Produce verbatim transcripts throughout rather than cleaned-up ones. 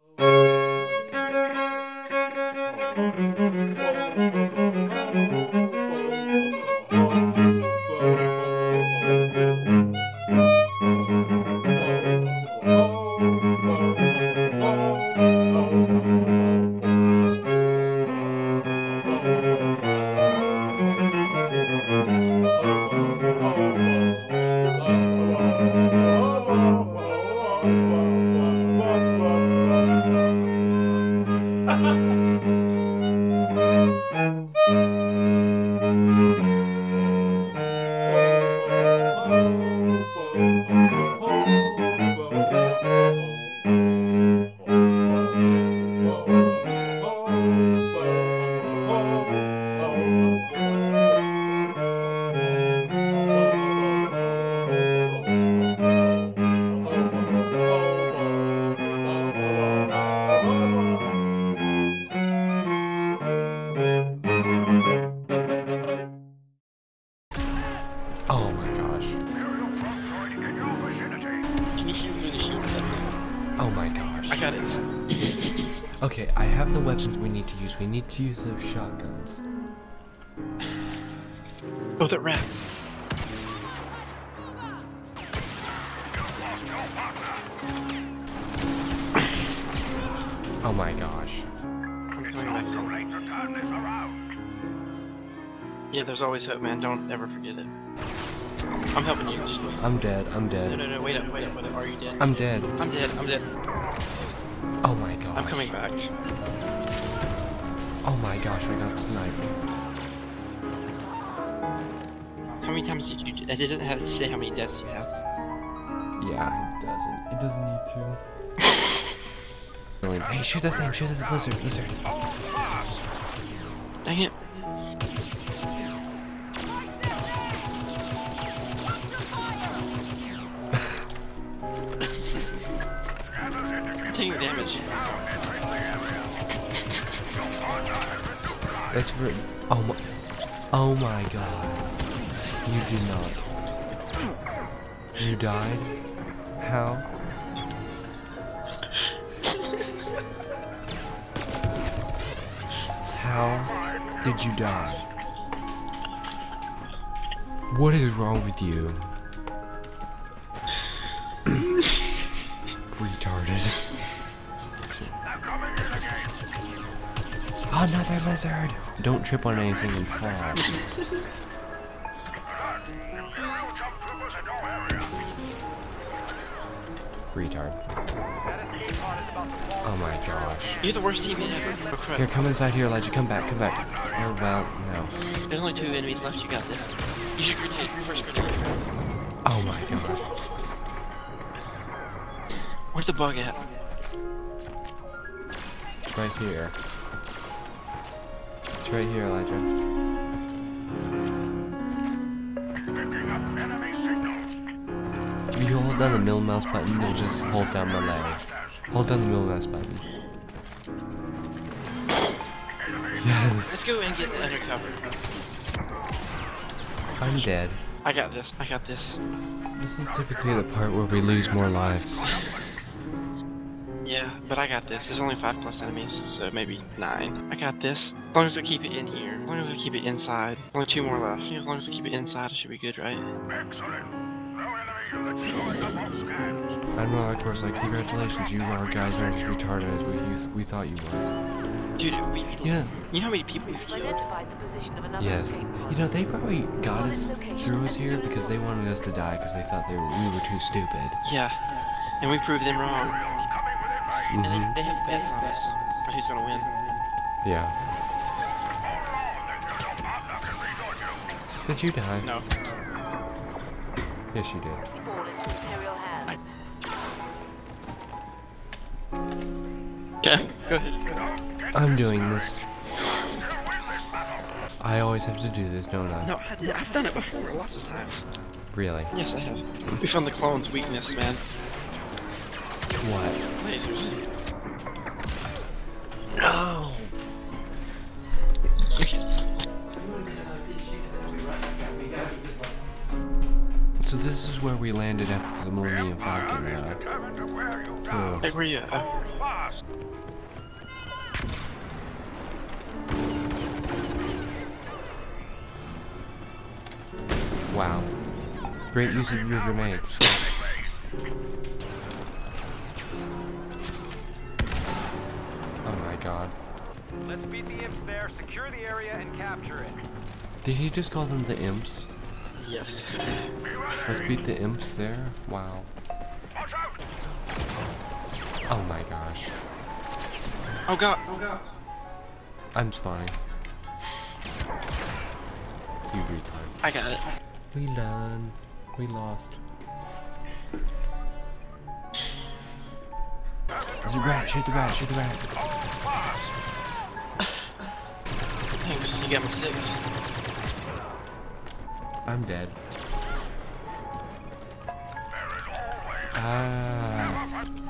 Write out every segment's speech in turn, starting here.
Oh my gosh. Can you shoot me with a shield? Oh my gosh. I got it. Okay, I have the weapons we need to use. We need to use those shotguns. Oh, that rat. Oh my gosh. I'm coming back. Yeah, there's always hope, man. Don't ever forget it. I'm helping you. Just wait. I'm dead. I'm No, dead. no, no. Wait up, wait up, wait up. Are you dead? I'm dead. I'm dead. I'm dead. Oh my gosh. I'm coming back. Oh my gosh, I got sniped. How many times did you do? It doesn't have to say how many deaths you have. Yeah, it doesn't. It doesn't need to. Hey, shoot the thing. Shoot the lizard. Lizard. Dang it. I'm taking damage. That's for. Oh my. Oh my god. You did not. You died? How? How did you die? What is wrong with you? Retarded. Another lizard! Don't trip on anything and fall. Retard. Oh my gosh. You're the worst teammate ever. Oh, crap. Here, come inside here, Elijah. Come back, come back. Oh, well, no. There's only two enemies left. You got this. You should grenade. Reverse grenade. Oh my gosh. Where's the bug at? It's right here. It's right here, Elijah. If you hold down the middle mouse button, you'll just hold down the leg. Hold down the middle mouse button. Yes. Let's go and get undercover. I'm dead. I got this. I got this. This is typically the part where we lose more lives. Yeah, but I got this. There's only five plus enemies, so maybe nine. I got this. As long as I keep it in here. As long as I keep it inside. Only two more left. As long as I keep it inside, it should be good, right? Excellent. No enemy units showing up on scans. I'm not, of course, like, congratulations, you are guys aren't as retarded as we, you, we thought you were. Dude, we, Yeah. you know how many people you've You've killed? identified the position of another Yes. escape pod. You know, they probably got us, threw us here because they wanted us to die because they thought they were, we were too stupid. Yeah, and we proved them wrong. Imperials coming within range. And Mm-hmm. they, they have bets on us on who's gonna win. Yeah. Then your partner can rejoin you. Did you die? No. Yes, you did. Fall into Imperial hands. Okay, go ahead. I'm doing this. I always have to do this, don't I? No, I did, I've done it before, lots of times. Really? Yes, I have. We found the clone's weakness, man. What? Lasers. No! Okay. So this is where we landed after the Millennium Falcon. Uh, Determined to wear you oh. down. Hey, where you at? Oh. Fast. Wow. Great use of your grenades. Oh my god. Let's beat the imps there, secure the area, and capture it. Did he just call them the imps? Yes. Let's beat the imps there? Wow. Watch out. Oh my gosh. Oh god. Oh god. I'm spawning. You retard. I got it. We done. We lost. There's a rat. Shoot the rat. Shoot the rat. Thanks. You got me six. I'm dead. Ah.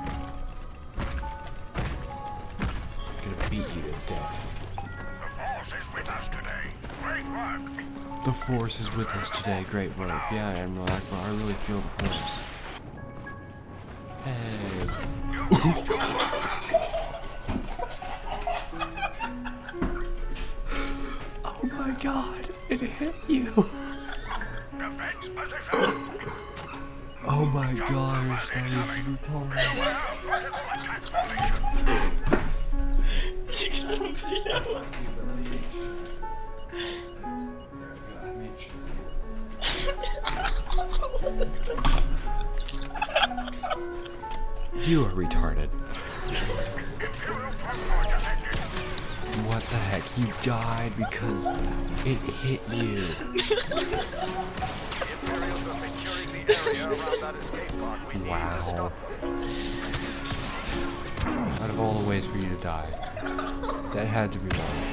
I'm gonna beat you to death. The force is with us today. Great work. The force is with us today. Great work. Yeah, Admiral Akbar. I really feel the force. Hey. Oh my god. It hit you. Defense position. Oh my gosh. That is retarded. You are retarded. What the heck? You died because it hit you. Imperials are securing the area around that escape pod. We need to Wow. stop. Out of all the ways for you to die, that had to be one.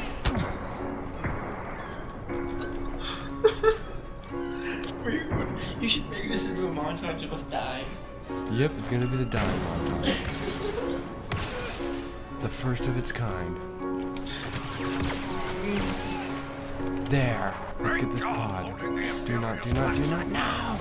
You should make this into a montage of us dying. Yep, it's gonna be the dying montage. The first of its kind. There. Let's get this pod. Do not, do not, do not, no!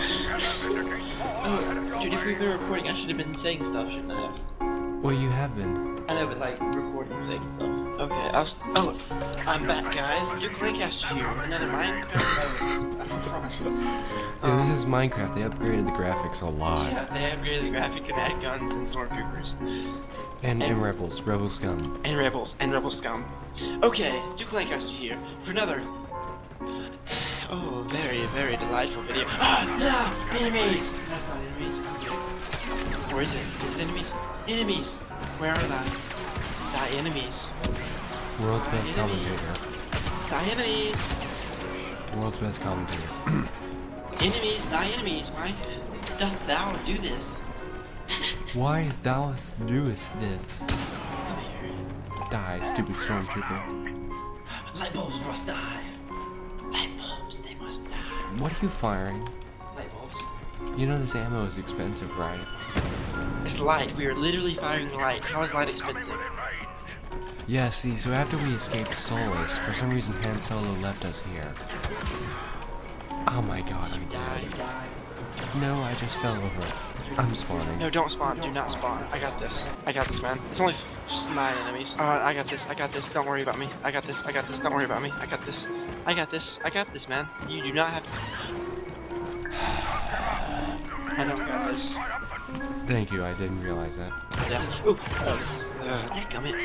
Oh, dude, if we've been recording, I should have been saying stuff, shouldn't I have? Well, you have been. I know, but like, recording saying stuff. Okay, I was. Oh, I'm back, guys. Duke Lancaster here with another Minecraft. Yeah, this is Minecraft. They upgraded the graphics a lot. Yeah, they upgraded the graphic and added guns and stormtroopers. And, and Rebels. Rebel scum. And rebels. And rebel scum. Okay, Duke Lancaster here for another. Oh, very, very delightful video. Ah, no! Enemies! That's not enemies. Or is it? Is it enemies? Enemies! Where are they? Die enemies. World's best Die commentator. Die enemies! World's best commentator. Enemies, die enemies, why doth thou do this? Why thou doest this? Come here. Die, stupid stormtrooper. Light bulbs must die. Light bulbs, they must die. What are you firing? Light bulbs. You know this ammo is expensive, right? It's light. We are literally firing light. How is light expensive? Yeah, see, so after we escaped Solus, for some reason Han Solo left us here. Oh my god, I'm Die, dead. die. No, I just fell over. I'm spawning. No, don't spawn. Do not spawn. I got this. I got this, man. It's only just nine enemies. Uh, I got this. I got this. Don't worry about me. I got this. I got this. Don't worry about me. I got this. I got this. I got this, man. You do not have to. I don't got this. Thank you, I didn't realize that. Yeah. Ooh. Oh, uh, dadgummit.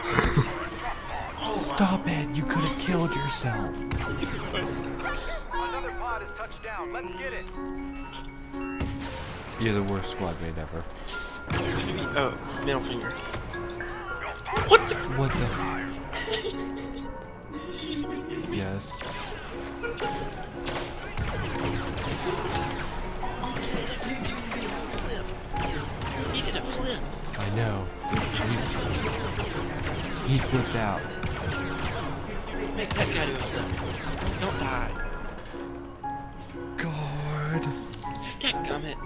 Stop it! You could have killed yourself! Another pod has touched down. Let's get it. You're the worst squad mate ever. Oh, middle finger. What the f- Yes. He did a flip. I know. He, he flipped out. Make that guy do a flip. Don't die. God. Dadgummit.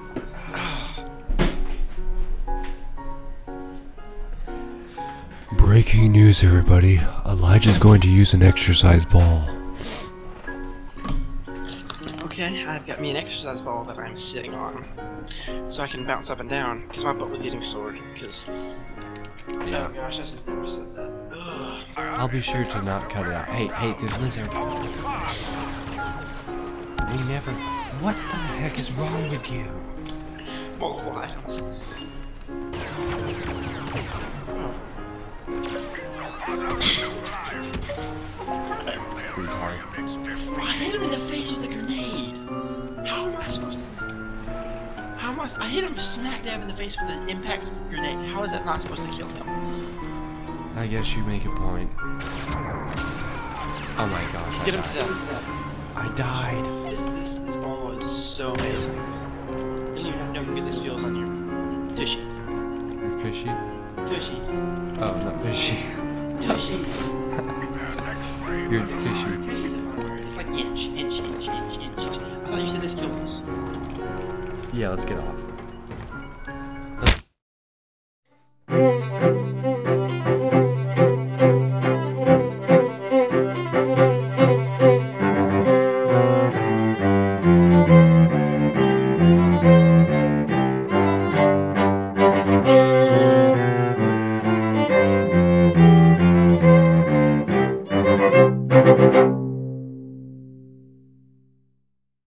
Breaking news, everybody. Elijah's going to use an exercise ball. Okay. Okay, I've got me an exercise ball that I'm sitting on, so I can bounce up and down, because my butt was getting sore, because... Oh gosh, I should have never said that. Ugh. I'll be sure to not cut it out. Hey, hey, this lizard. We never... What the heck is wrong with you? Multiple items. Retard. I hit him in the face with a grenade! How am I supposed to... How am I... I hit him smack dab in the face with an impact grenade. How is that not supposed to kill him? I guess you make a point. Oh my gosh, I Get him to died. death. I died. This, this, this ball is so amazing. You don't even know how good this feels on your tushy. You're fishy? Tushy. Oh, not fishy. Tushy. You're fishy. Tushy's a fun word. It's like inch, inch, inch, inch, inch, inch. I thought you said this killed us. Yeah, let's get off.